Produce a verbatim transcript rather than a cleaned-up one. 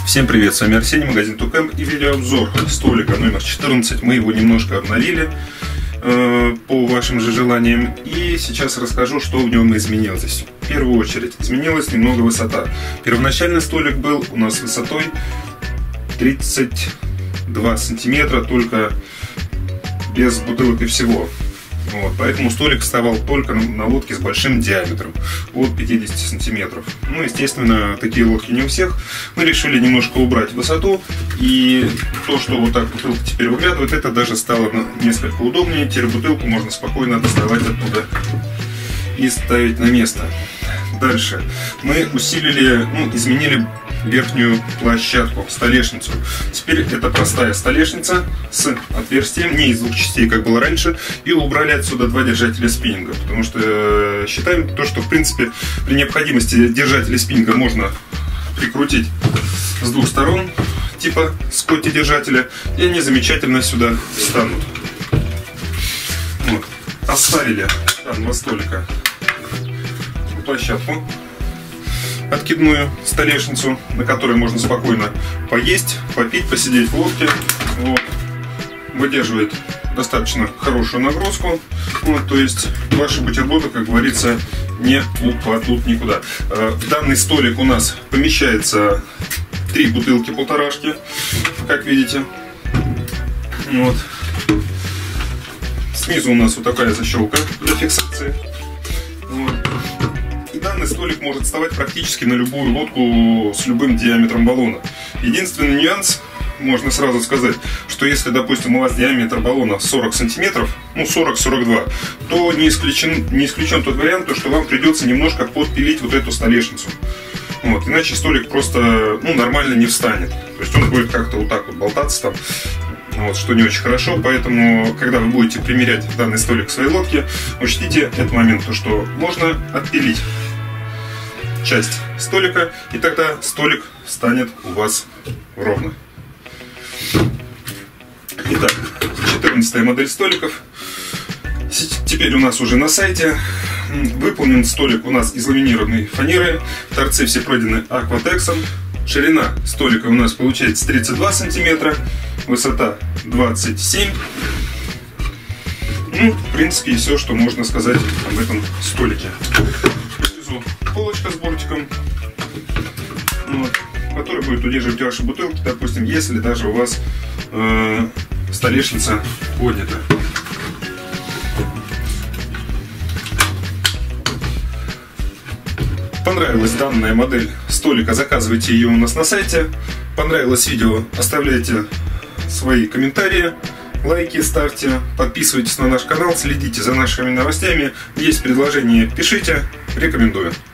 Всем привет, с вами Арсений, магазин Тукэм, и видеообзор столика номер четырнадцать. Мы его немножко обновили э, по вашим же желаниям, и сейчас расскажу, что в нем изменилось. В первую очередь изменилась немного высота. Первоначальный столик был у нас высотой тридцать два сантиметра, только без бутылок и всего. Вот, поэтому столик вставал только на, на лодке с большим диаметром, от пятидесяти сантиметров. Ну, естественно, такие лодки не у всех. Мы решили немножко убрать высоту, и то, что вот так бутылка теперь выглядывает, это даже стало несколько удобнее. Теперь бутылку можно спокойно доставать оттуда и ставить на место. Дальше мы усилили, ну, изменили верхнюю площадку, столешницу. Теперь это простая столешница с отверстием, не из двух частей, как было раньше, и убрали отсюда два держателя спиннинга, потому что э, считаем то, что в принципе при необходимости держатели спиннинга можно прикрутить с двух сторон, типа скотти держателя, и они замечательно сюда встанут. Вот. Оставили данного столика площадку, откидную столешницу, на которой можно спокойно поесть, попить, посидеть в лодке. Вот. Выдерживает достаточно хорошую нагрузку. Вот, то есть ваши бутерброды, как говорится, не упадут никуда. В данный столик у нас помещается три бутылки полторашки, как видите. Вот. Снизу у нас вот такая защелка для фиксации. Вот. Данный столик может вставать практически на любую лодку с любым диаметром баллона. Единственный нюанс, можно сразу сказать, что если, допустим, у вас диаметр баллона сорок сантиметров, ну сорок — сорок два, то не исключен, не исключен тот вариант, то, что вам придется немножко подпилить вот эту столешницу. Вот, иначе столик просто, ну, нормально не встанет. То есть он будет как-то вот так вот болтаться там. Вот, что не очень хорошо, поэтому, когда вы будете примерять данный столик к своей лодке, учтите этот момент, то, что можно отпилить часть столика, и тогда столик станет у вас ровно. Итак, четырнадцатая модель столиков. Теперь у нас уже на сайте. Выполнен столик у нас из ламинированной фанеры. Торцы все пройдены акватексом. Ширина столика у нас получается тридцать два сантиметра, высота двадцать семь. Ну, в принципе, и все, что можно сказать об этом столике. Внизу полочка с бортиком, вот, который будет удерживать ваши бутылки, допустим, если даже у вас э, столешница поднята. Понравилась данная модель столика, заказывайте ее у нас на сайте. Понравилось видео, оставляйте свои комментарии, лайки ставьте, подписывайтесь на наш канал, следите за нашими новостями. Есть предложения, пишите, рекомендую.